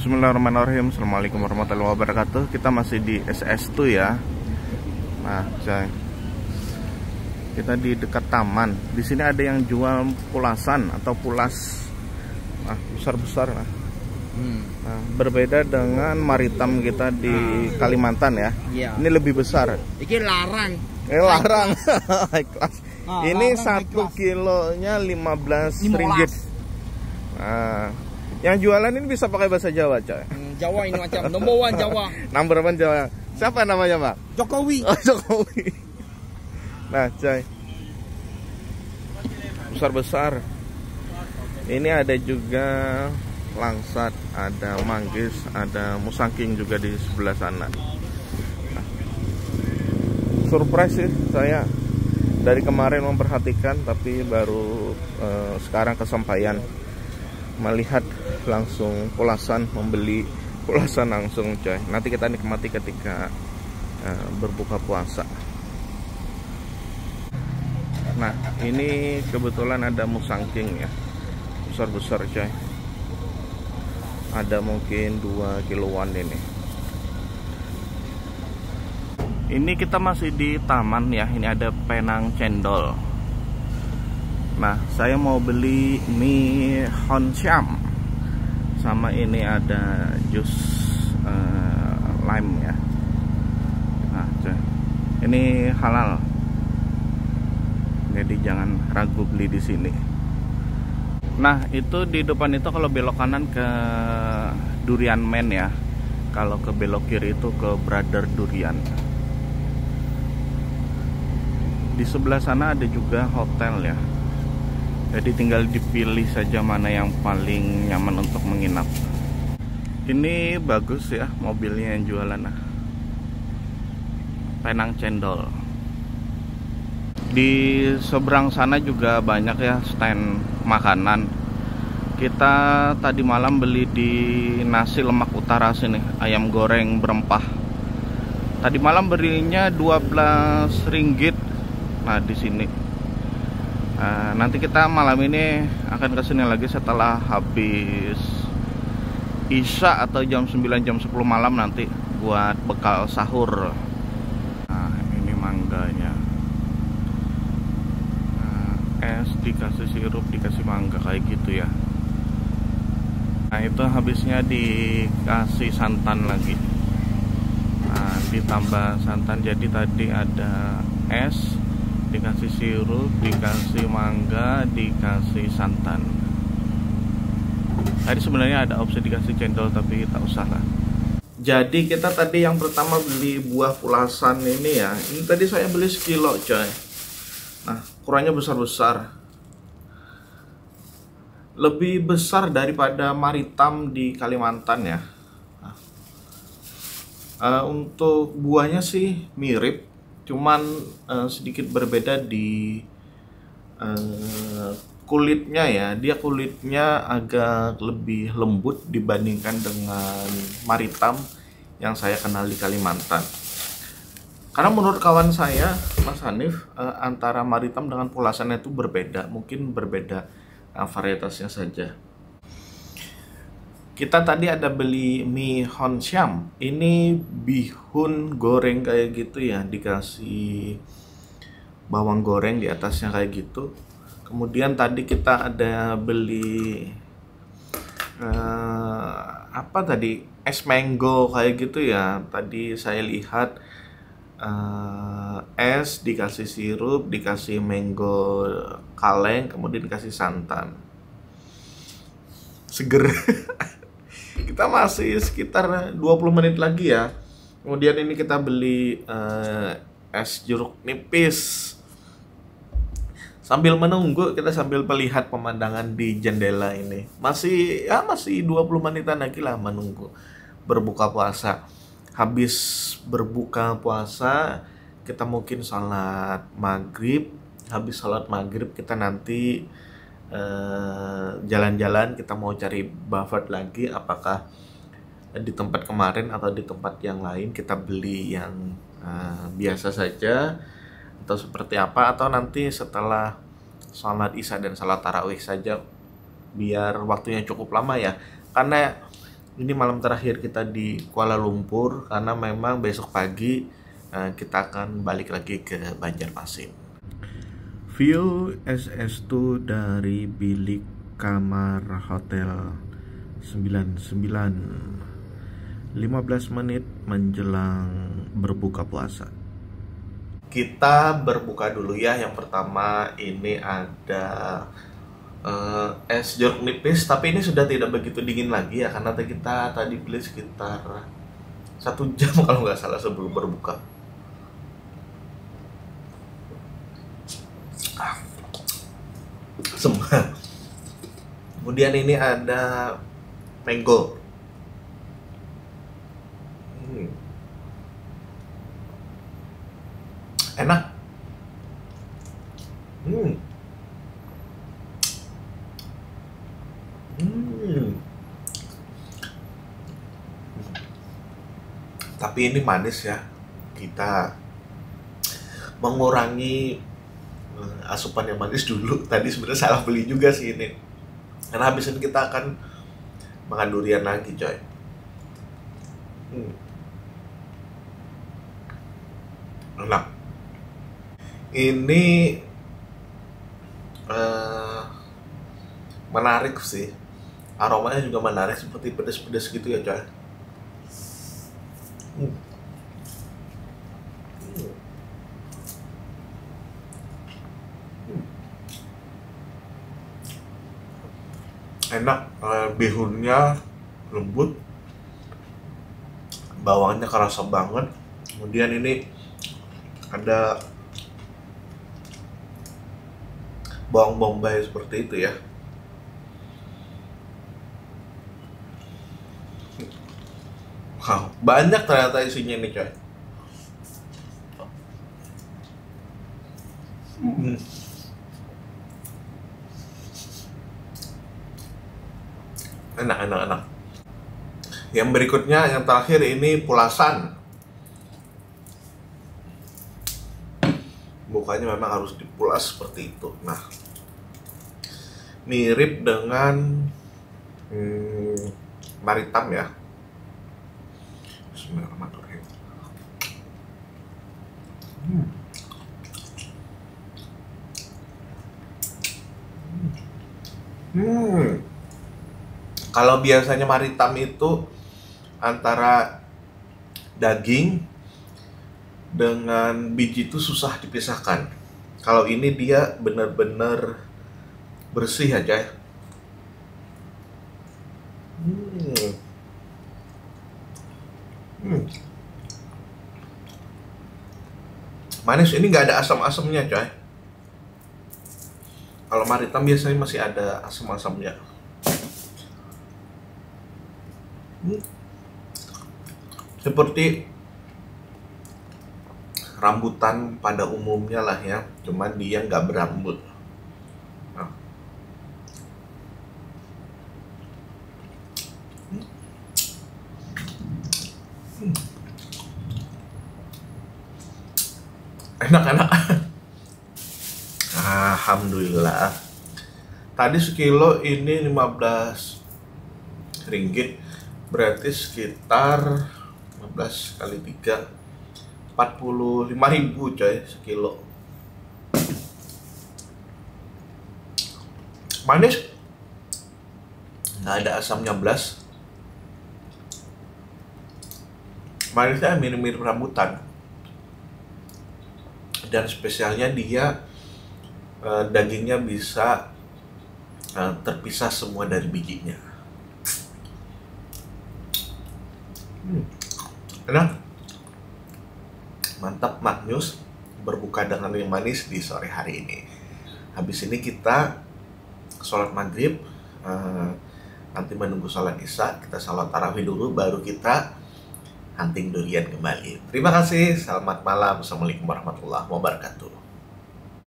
Bismillahirrahmanirrahim. Assalamualaikum warahmatullahi wabarakatuh. Kita masih di SS2 ya. Nah, coy, kita di dekat taman. Di sini ada yang jual pulasan atau pulas. Nah, besar-besar. Nah, berbeda dengan Maritam kita di Kalimantan ya. Iya. Ini lebih besar. Ini larang. Larang. High class. Ini larang 1 kilonya 15 ringgit. Nah, yang jualan ini bisa pakai bahasa Jawa, coy. Jawa ini macam number one Jawa. Number one Jawa. Siapa namanya, Pak? Jokowi. Oh, Jokowi. Nah, coy, besar-besar. Ini ada juga langsat, ada manggis, ada musangking juga di sebelah sana. Nah, surprise sih saya. Dari kemarin memperhatikan, tapi baru sekarang kesampaian melihat langsung pulasan, membeli pulasan langsung, coy. Nanti kita nikmati ketika berbuka puasa. Nah, ini kebetulan ada musangking ya, besar-besar, coy. Ada mungkin 2 kiloan ini. Ini kita masih di taman ya. Ini ada penang cendol. Nah, saya mau beli mie honsyam. Sama ini ada jus lime ya. Nah, ini halal. Jadi jangan ragu beli di sini. Nah, itu di depan itu kalau belok kanan ke Durian Man ya. Kalau ke belok kiri itu ke Brother Durian. Di sebelah sana ada juga hotel ya. Jadi tinggal dipilih saja mana yang paling nyaman untuk menginap. Ini bagus ya mobilnya yang jualan. Nah, penang cendol. Di seberang sana juga banyak ya stand makanan. Kita tadi malam beli di Nasi Lemak Utara sini, ayam goreng berempah. Tadi malam belinya 12 ringgit. Nah, di sini. Nanti kita malam ini akan kesini lagi setelah habis Isya atau jam 9 jam 10 malam nanti buat bekal sahur. Nah, ini mangganya. Es dikasih sirup, dikasih mangga kayak gitu ya. Nah, itu habisnya dikasih santan lagi. Nah, ditambah santan, jadi tadi ada es, dikasih sirup, dikasih mangga, dikasih santan. Tadi sebenarnya ada opsi dikasih cendol, tapi tak usah lah. Jadi kita tadi yang pertama beli buah pulasan ini ya. Ini tadi saya beli sekilo, coy. Nah, ukurannya besar-besar. Lebih besar daripada Maritam di Kalimantan ya. Nah, untuk buahnya sih mirip, cuman sedikit berbeda di kulitnya ya. Dia kulitnya agak lebih lembut dibandingkan dengan Maritam yang saya kenal di Kalimantan. Karena menurut kawan saya, Mas Hanif, antara Maritam dengan pulasan itu berbeda. Mungkin berbeda varietasnya saja. Kita tadi ada beli mie honsyam. Ini bihun goreng kayak gitu ya, dikasih bawang goreng di atasnya kayak gitu. Kemudian tadi kita ada beli apa tadi, es mango kayak gitu ya. Tadi saya lihat es dikasih sirup, dikasih mango kaleng, kemudian dikasih santan. Seger. Kita masih sekitar 20 menit lagi ya. Kemudian ini kita beli es jeruk nipis. Sambil menunggu, kita sambil melihat pemandangan di jendela ini. Masih 20 menitan lagi lah menunggu berbuka puasa. Habis berbuka puasa, kita mungkin sholat maghrib. Habis sholat maghrib kita nanti jalan-jalan. Kita mau cari buffet lagi, apakah di tempat kemarin atau di tempat yang lain. Kita beli yang biasa saja atau seperti apa, atau nanti setelah sholat isya dan sholat tarawih saja, biar waktunya cukup lama ya. Karena Ini malam terakhir kita di Kuala Lumpur karena memang besok pagi kita akan balik lagi ke Banjarmasin. View SS2 dari bilik kamar hotel 99, 15 menit menjelang berbuka puasa. Kita berbuka dulu ya. Yang pertama ini ada es jeruk nipis, tapi ini sudah tidak begitu dingin lagi ya, karena kita tadi beli sekitar 1 jam kalau nggak salah sebelum berbuka. Semua. Kemudian ini ada mango. Enak. Tapi ini manis ya. Kita mengurangi asupan yang manis dulu. Tadi sebenarnya salah beli juga sih ini. Karena habis ini kita akan makan durian lagi, coy. Enak. Ini menarik sih. Aromanya juga menarik, seperti pedas-pedas gitu ya, coy. Enak, bihunnya lembut, bawangnya kerasa banget. Kemudian ini ada bawang bombay seperti itu ya. Wow, banyak ternyata isinya nih, coy. Enak. Yang berikutnya, yang terakhir ini pulasan. Bukanya memang harus dipulas seperti itu. Nah, mirip dengan maritam ya. Bismillahirrahmanirrahim. Kalau biasanya maritam itu antara daging dengan biji itu susah dipisahkan. Kalau ini dia benar-benar bersih aja. Manis, ini nggak ada asam-asamnya, coy. Kalau maritam biasanya masih ada asam-asamnya. Seperti rambutan pada umumnya lah ya, cuman dia nggak berambut. Nah. Enak. Alhamdulillah. Tadi sekilo ini 15 ringgit, berarti sekitar 15 kali 3 45.000, coy, sekilo. Manis, nggak ada asamnya blas. Manisnya mirip-mirip rambutan. Dan spesialnya dia dagingnya bisa terpisah semua dari bijinya. Enak, mantap, maknyus berbuka dengan yang manis di sore hari ini. Habis ini kita sholat maghrib, nanti menunggu sholat isya, kita sholat tarawih dulu, baru kita hunting durian kembali. Terima kasih, selamat malam, assalamualaikum warahmatullahi wabarakatuh.